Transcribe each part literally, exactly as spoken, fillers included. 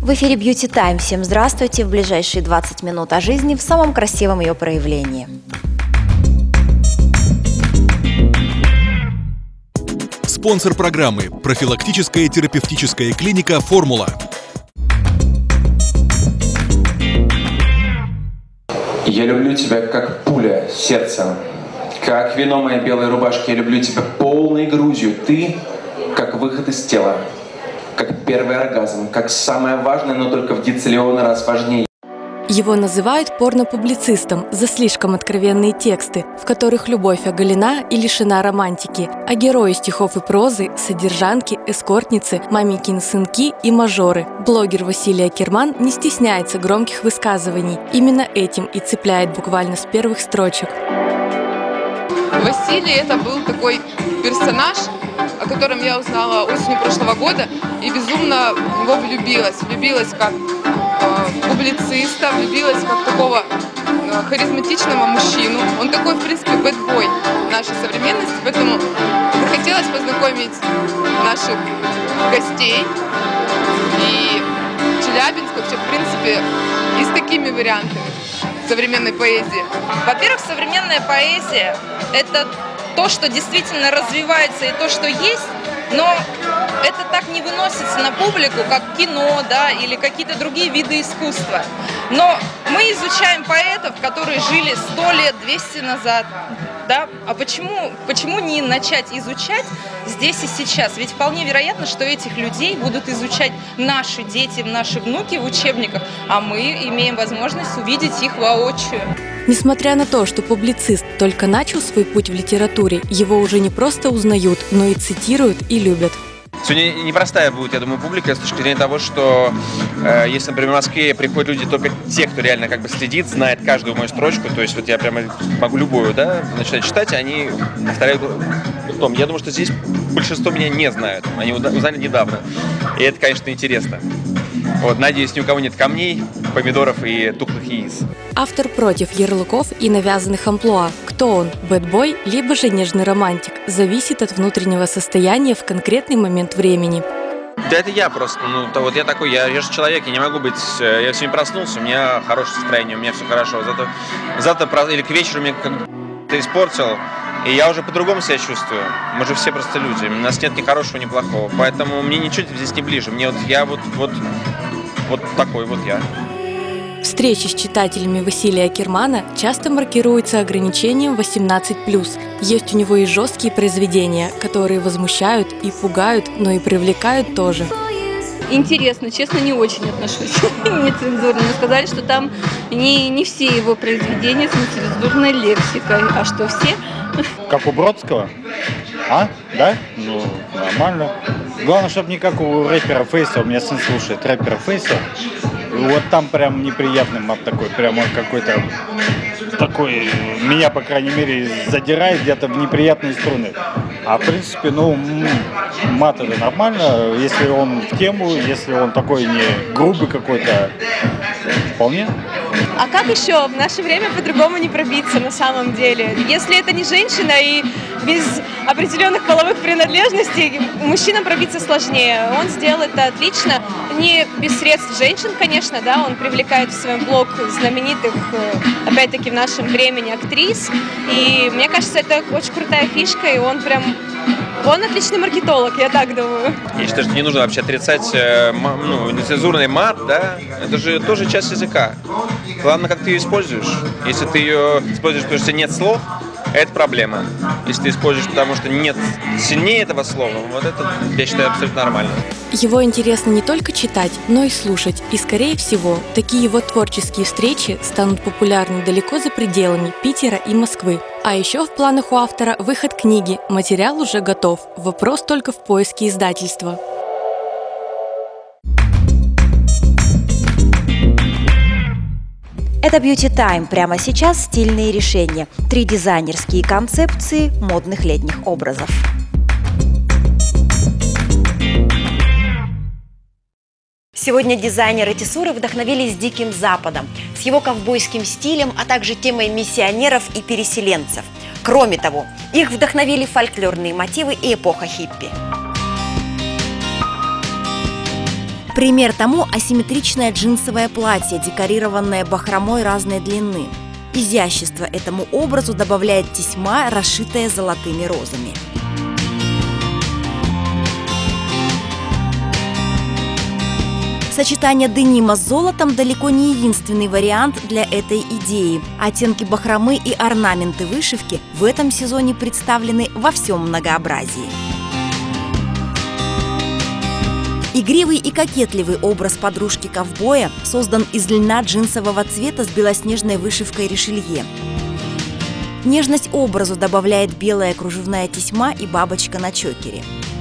В эфире Beauty Time. Всем здравствуйте. В ближайшие двадцать минут о жизни в самом красивом ее проявлении. Спонсор программы – профилактическая терапевтическая клиника «Формула». Я люблю тебя как пуля сердцем, как вино моей белой рубашки. Я люблю тебя полной грудью. Ты как выход из тела, как первый оргазм, как самое важное, но только в дециллионы раз важнее. Его называют порно-публицистом за слишком откровенные тексты, в которых любовь оголена и лишена романтики, а герои стихов и прозы – содержанки, эскортницы, маменькины сынки и мажоры. Блогер Василий Акерман не стесняется громких высказываний. Именно этим и цепляет буквально с первых строчек. Василий – это был такой персонаж, о котором я узнала осенью прошлого года и безумно в него влюбилась. Влюбилась как э, публициста, влюбилась как такого э, харизматичного мужчину. Он такой, в принципе, бэдбой нашей современности, поэтому захотелось познакомить наших гостей и Челябинск вообще, в принципе, и с такими вариантами современной поэзии. Во-первых, современная поэзия – это то, что действительно развивается и то, что есть, но это так не выносится на публику, как кино, да, или какие-то другие виды искусства. Но мы изучаем поэтов, которые жили сто лет, двести назад, да, а почему, почему не начать изучать здесь и сейчас? Ведь вполне вероятно, что этих людей будут изучать наши дети, наши внуки в учебниках, а мы имеем возможность увидеть их воочию. Несмотря на то, что публицист только начал свой путь в литературе, его уже не просто узнают, но и цитируют и любят. Сегодня непростая будет, я думаю, публика с точки зрения того, что э, если, например, в Москве приходят люди, только те, кто реально как бы следит, знает каждую мою строчку, то есть вот я прямо могу любую, да, начинать читать, они повторяют том. Я думаю, что здесь большинство меня не знают, они узнали недавно, и это, конечно, интересно. Вот, надеюсь, ни у кого нет камней, помидоров и тухлых яиц. Автор против ярлыков и навязанных амплуа. Кто он, бэдбой, либо же нежный романтик, зависит от внутреннего состояния в конкретный момент времени. Да это я просто, ну, то вот я такой, я, я же человек, я не могу быть, я сегодня проснулся, у меня хорошее настроение, у меня все хорошо, зато, завтра или к вечеру мне как-то испортил, и я уже по-другому себя чувствую. Мы же все просто люди, у нас нет ни хорошего, ни плохого, поэтому мне ничего здесь не ближе, мне вот, я вот, вот, вот такой вот я. Встречи с читателями Василия Акермана часто маркируются ограничением восемнадцать плюс. Есть у него и жесткие произведения, которые возмущают и пугают, но и привлекают тоже. Интересно, честно, не очень отношусь нецензурно. Но сказали, что там не, не все его произведения с нецензурной лексикой, а что все? Как у Бродского? А? Да? Ну, нормально. Главное, чтобы не как у рэпера Фейса, у меня сын слушает рэпера Фейса. Вот там прям неприятный мат такой, прям он какой-то такой, меня, по крайней мере, задирает где-то в неприятные струны. А в принципе, ну, мат это нормально, если он в тему, если он такой не грубый какой-то, вполне. А как еще в наше время по-другому не пробиться на самом деле? Если это не женщина и без определенных половых принадлежностей, мужчинам пробиться сложнее. Он сделал это отлично, не без средств женщин, конечно, да, он привлекает в свой блог знаменитых, опять-таки в нашем времени, актрис. И мне кажется, это очень крутая фишка, и он прям... Он отличный маркетолог, я так думаю. Я считаю, что не нужно вообще отрицать ну, нецензурный мат, да, это же тоже часть языка. Главное, как ты ее используешь. Если ты ее используешь, потому что нет слов, это проблема. Если ты используешь, потому что нет сильнее этого слова, вот это, я считаю, абсолютно нормально. Его интересно не только читать, но и слушать. И, скорее всего, такие его творческие встречи станут популярны далеко за пределами Питера и Москвы. А еще в планах у автора выход книги. Материал уже готов. Вопрос только в поиске издательства. Это Beauty Time. Прямо сейчас стильные решения. Три дизайнерские концепции модных летних образов. Сегодня дизайнеры Тесуры вдохновились Диким Западом, с его ковбойским стилем, а также темой миссионеров и переселенцев. Кроме того, их вдохновили фольклорные мотивы и эпоха хиппи. Пример тому асимметричное джинсовое платье, декорированное бахромой разной длины. Изящество этому образу добавляет тесьма, расшитая золотыми розами. Сочетание денима с золотом далеко не единственный вариант для этой идеи. Оттенки бахромы и орнаменты вышивки в этом сезоне представлены во всем многообразии. Игривый и кокетливый образ подружки-ковбоя создан из льна джинсового цвета с белоснежной вышивкой решелье. Нежность образу добавляет белая кружевная тесьма и бабочка на чокере.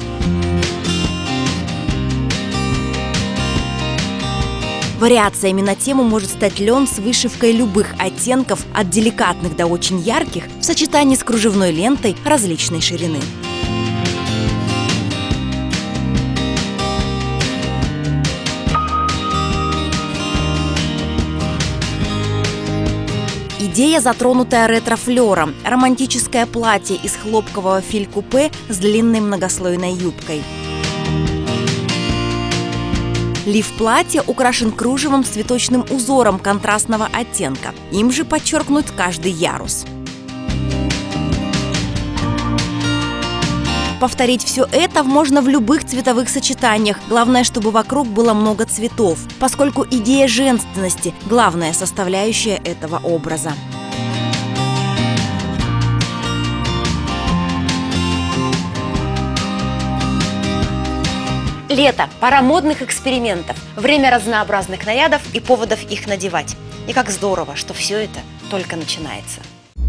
Вариациями на тему может стать лен с вышивкой любых оттенков, от деликатных до очень ярких, в сочетании с кружевной лентой различной ширины. Идея, затронутая ретро-флером, романтическое платье из хлопкового филь-купе с длинной многослойной юбкой. Лиф платья украшен кружевом с цветочным узором контрастного оттенка. Им же подчеркнут каждый ярус. Повторить все это можно в любых цветовых сочетаниях. Главное, чтобы вокруг было много цветов, поскольку идея женственности – главная составляющая этого образа. Лето – пора модных экспериментов, время разнообразных нарядов и поводов их надевать. И как здорово, что все это только начинается.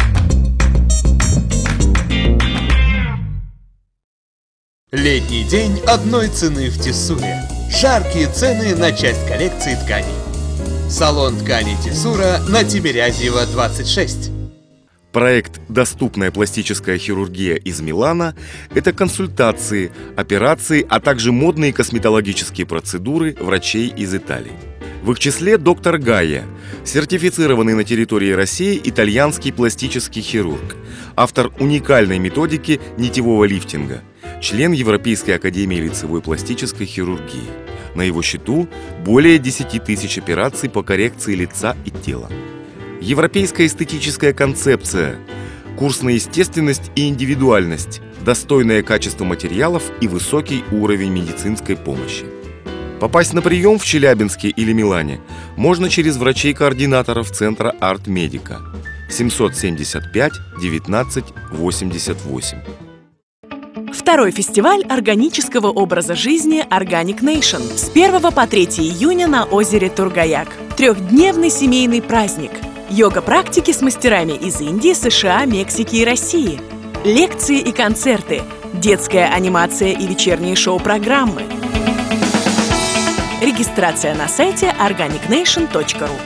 Летний день одной цены в Тессуре. Жаркие цены на часть коллекции тканей. Салон тканей Тессура на Тимирязева, двадцать шесть. Проект «Доступная пластическая хирургия» из Милана – это консультации, операции, а также модные косметологические процедуры врачей из Италии. В их числе доктор Гайя, сертифицированный на территории России итальянский пластический хирург, автор уникальной методики нитевого лифтинга, член Европейской академии лицевой пластической хирургии. На его счету более десяти тысяч операций по коррекции лица и тела. Европейская эстетическая концепция, курс на естественность и индивидуальность, достойное качество материалов и высокий уровень медицинской помощи. Попасть на прием в Челябинске или Милане можно через врачей-координаторов Центра Арт Медика семьсот семьдесят пять девятнадцать восемьдесят восемь. Второй фестиваль органического образа жизни Organic Nation с первого по третье июня на озере Тургаяк. Трехдневный семейный праздник. Йога-практики с мастерами из Индии, США, Мексики и России. Лекции и концерты. Детская анимация и вечерние шоу-программы. Регистрация на сайте органик нейшн точка ру.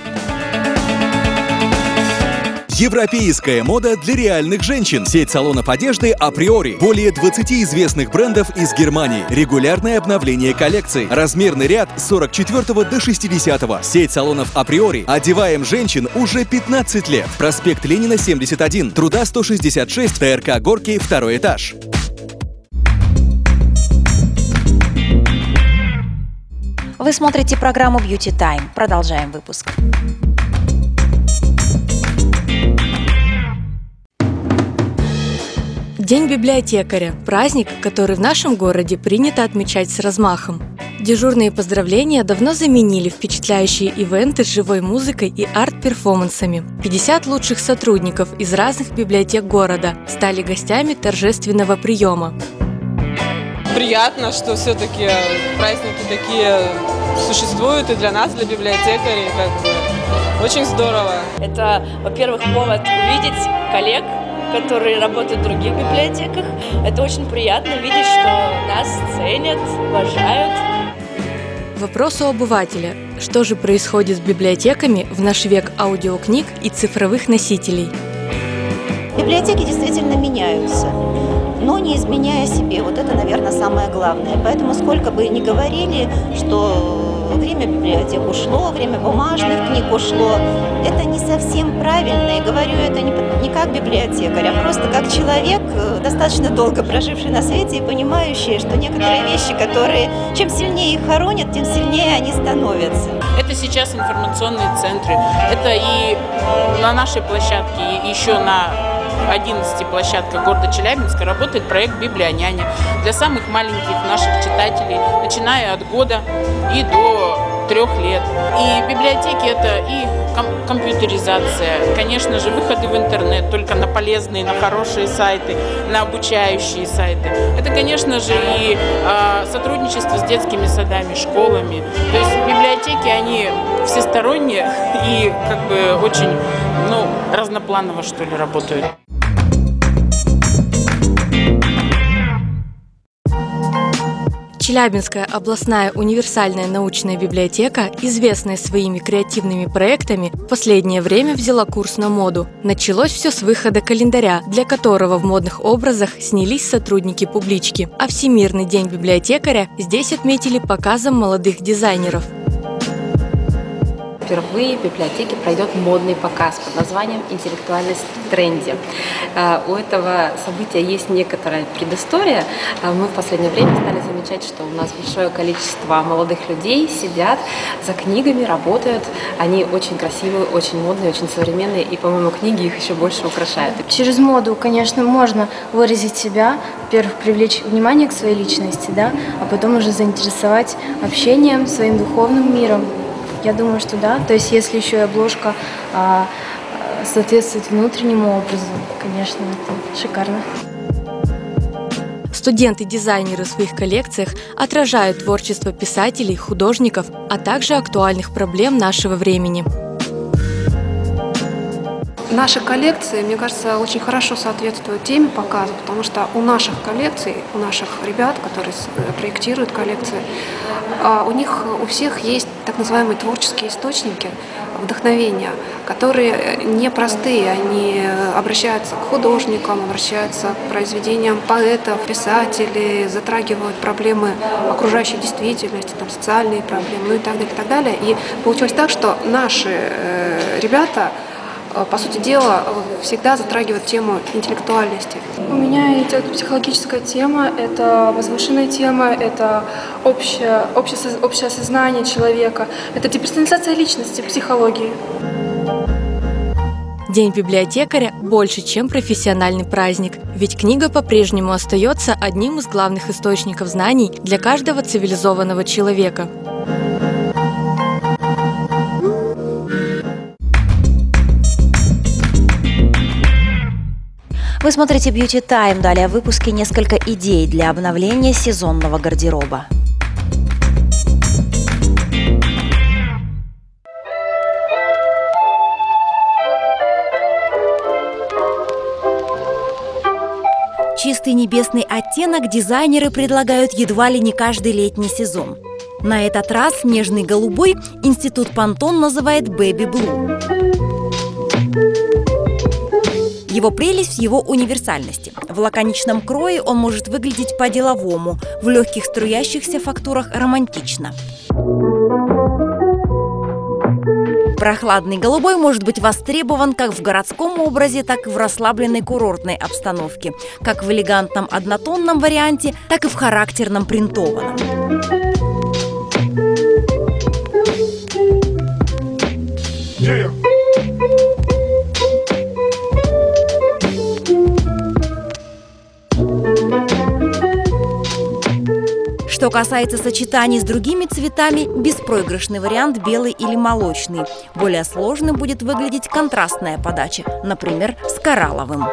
Европейская мода для реальных женщин. Сеть салонов одежды «Априори». Более двадцати известных брендов из Германии. Регулярное обновление коллекции. Размерный ряд с сорок четвёртого до шестидесятого. Сеть салонов «Априори». Одеваем женщин уже пятнадцать лет. Проспект Ленина, семьдесят один. Труда сто шестьдесят шесть. ТРК «Горки», второй этаж. Вы смотрите программу Beauty Time. Продолжаем выпуск. День библиотекаря – праздник, который в нашем городе принято отмечать с размахом. Дежурные поздравления давно заменили впечатляющие ивенты с живой музыкой и арт-перформансами. пятьдесят лучших сотрудников из разных библиотек города стали гостями торжественного приема. Приятно, что все-таки праздники такие существуют и для нас, для библиотекарей, как бы очень здорово. Это, во-первых, повод увидеть коллег, которые работают в других библиотеках. Это очень приятно видеть, что нас ценят, уважают. Вопрос у обывателя. Что же происходит с библиотеками в наш век аудиокниг и цифровых носителей? Библиотеки действительно меняются, но не изменяя себе. Вот это, наверное, самое главное. Поэтому сколько бы ни говорили, что время библиотек ушло, время бумажных книг ушло. Это не совсем правильно, и говорю это не, не как библиотекарь, а просто как человек, достаточно долго проживший на свете и понимающий, что некоторые вещи, которые чем сильнее их хоронят, тем сильнее они становятся. Это сейчас информационные центры, это и на нашей площадке, и еще на одиннадцати площадках города Челябинска работает проект «Библионяня» для самых маленьких наших читателей, начиная от года и до трех лет. И библиотеки – это и ком компьютеризация, конечно же, выходы в интернет, только на полезные, на хорошие сайты, на обучающие сайты. Это, конечно же, и э, сотрудничество с детскими садами, школами. То есть библиотеки, они всесторонние и как бы очень, ну, разнопланово, что ли, работают. Челябинская областная универсальная научная библиотека, известная своими креативными проектами, в последнее время взяла курс на моду. Началось все с выхода календаря, для которого в модных образах снялись сотрудники публички. А Всемирный день библиотекаря здесь отметили показом молодых дизайнеров. Впервые в библиотеке пройдет модный показ под названием «Интеллектуальность в тренде». У этого события есть некоторая предыстория. Мы в последнее время стали замечать, что у нас большое количество молодых людей сидят за книгами, работают. Они очень красивые, очень модные, очень современные, и, по-моему, книги их еще больше украшают. Через моду, конечно, можно выразить себя, во-первых, привлечь внимание к своей личности, да, а потом уже заинтересовать общением, своим духовным миром. Я думаю, что да. То есть, если еще и обложка а, соответствует внутреннему образу, конечно, это шикарно. Студенты-дизайнеры в своих коллекциях отражают творчество писателей, художников, а также актуальных проблем нашего времени. Наши коллекции, мне кажется, очень хорошо соответствуют теме показа, потому что у наших коллекций, у наших ребят, которые проектируют коллекции, у них у всех есть так называемые творческие источники вдохновения, которые непростые, они обращаются к художникам, обращаются к произведениям поэтов, писателей, затрагивают проблемы окружающей действительности, там, социальные проблемы, ну и так далее, и так далее. И получилось так, что наши э, ребята, по сути дела, всегда затрагивают тему интеллектуальности. У меня идет психологическая тема, это возвышенная тема, это общее, общее, общее осознание человека, это деперсонализация личности, психологии. День библиотекаря больше, чем профессиональный праздник, ведь книга по-прежнему остается одним из главных источников знаний для каждого цивилизованного человека. Вы смотрите Beauty Time. Далее в выпуске несколько идей для обновления сезонного гардероба. Чистый небесный оттенок дизайнеры предлагают едва ли не каждый летний сезон. На этот раз нежный голубой Институт Пантон называет Baby Blue. Его прелесть в его универсальности. В лаконичном крое он может выглядеть по-деловому, в легких струящихся фактурах романтично. Прохладный голубой может быть востребован как в городском образе, так и в расслабленной курортной обстановке, как в элегантном однотонном варианте, так и в характерном принтованном. Yeah. Что касается сочетаний с другими цветами, беспроигрышный вариант белый или молочный. Более сложным будет выглядеть контрастная подача, например, с коралловым.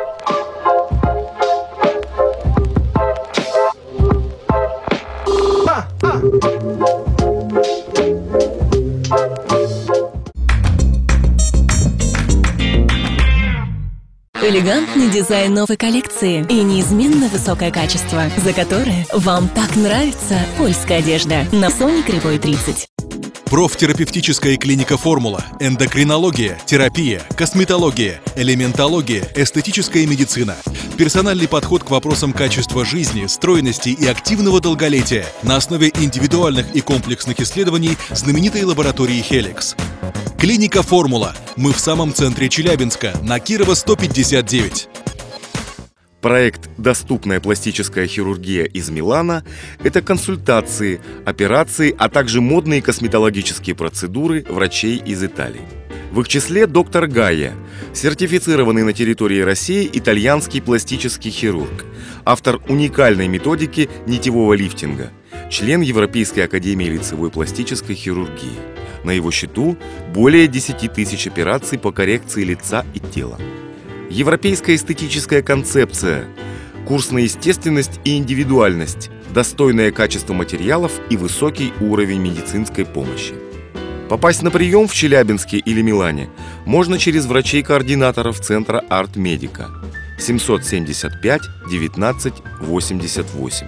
Элегантный дизайн новой коллекции и неизменно высокое качество, за которое вам так нравится польская одежда на Соне Кривой тридцать. Профтерапевтическая клиника «Формула», эндокринология, терапия, косметология, элементология, эстетическая медицина. Персональный подход к вопросам качества жизни, стройности и активного долголетия на основе индивидуальных и комплексных исследований знаменитой лаборатории «Хеликс». Клиника «Формула». Мы в самом центре Челябинска, на Кирова сто пятьдесят девять. Проект «Доступная пластическая хирургия» из Милана – это консультации, операции, а также модные косметологические процедуры врачей из Италии. В их числе доктор Гайя, сертифицированный на территории России итальянский пластический хирург, автор уникальной методики нитевого лифтинга, член Европейской академии лицевой пластической хирургии. На его счету более десяти тысяч операций по коррекции лица и тела. Европейская эстетическая концепция, курс на естественность и индивидуальность, достойное качество материалов и высокий уровень медицинской помощи. Попасть на прием в Челябинске или Милане можно через врачей-координаторов Центра Арт Медика семьсот семьдесят пять девятнадцать восемьдесят восемь.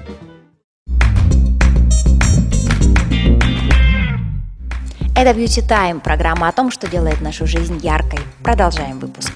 Это Beauty Time, программа о том, что делает нашу жизнь яркой. Продолжаем выпуск.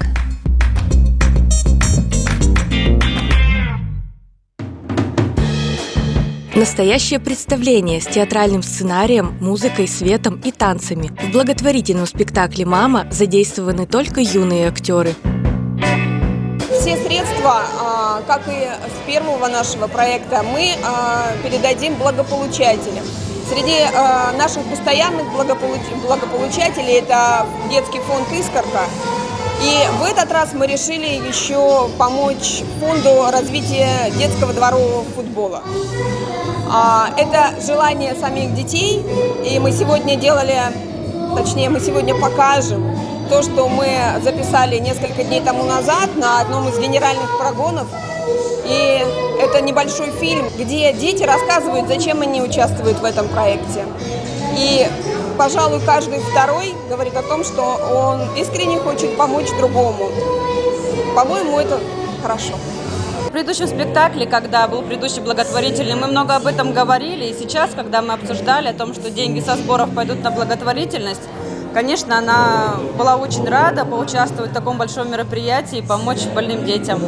Настоящее представление с театральным сценарием, музыкой, светом и танцами. В благотворительном спектакле «Мама» задействованы только юные актеры. Все средства, как и с первого нашего проекта, мы передадим благополучателям. Среди наших постоянных благополучателей это детский фонд «Искорка». И в этот раз мы решили еще помочь фонду развития детского дворового футбола. Это желание самих детей, и мы сегодня делали, точнее, мы сегодня покажем то, что мы записали несколько дней тому назад на одном из генеральных прогонов. И это небольшой фильм, где дети рассказывают, зачем они участвуют в этом проекте. И, пожалуй, каждый второй говорит о том, что он искренне хочет помочь другому. По-моему, это хорошо. В предыдущем спектакле, когда был предыдущий благотворительный, мы много об этом говорили. И сейчас, когда мы обсуждали о том, что деньги со сборов пойдут на благотворительность, конечно, она была очень рада поучаствовать в таком большом мероприятии и помочь больным детям.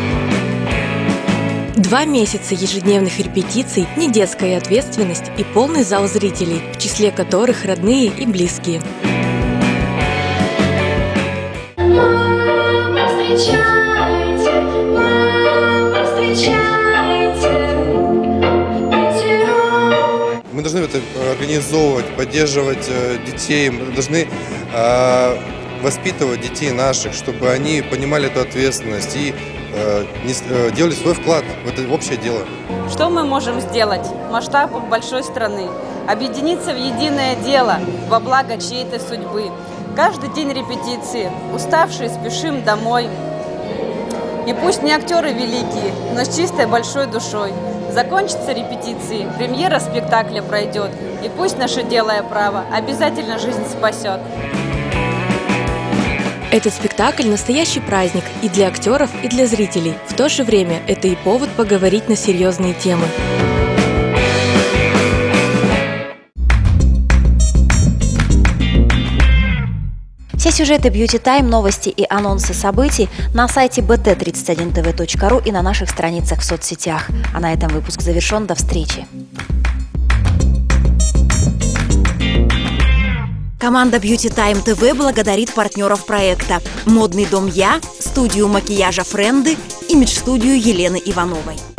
Два месяца ежедневных репетиций, недетская ответственность и полный зал зрителей, в числе которых родные и близкие. Мы должны это организовывать, поддерживать детей, мы должны э, воспитывать детей наших, чтобы они понимали эту ответственность и э, не, э, делали свой вклад в это общее дело. Что мы можем сделать в масштабах большой страны? Объединиться в единое дело во благо чьей-то судьбы. Каждый день репетиции, уставшие, спешим домой. И пусть не актеры великие, но с чистой большой душой. Закончатся репетиции, премьера спектакля пройдет, и пусть наше дело и право обязательно жизнь спасет. Этот спектакль – настоящий праздник и для актеров, и для зрителей. В то же время это и повод поговорить на серьезные темы. Все сюжеты Beauty Time, новости и анонсы событий на сайте би ти тридцать один тэ вэ точка ру и на наших страницах в соцсетях. А на этом выпуск завершен. До встречи. Команда Beauty Time тэ вэ благодарит партнеров проекта: Модный дом Я, студию макияжа Френды, имидж-студию Елены Ивановой.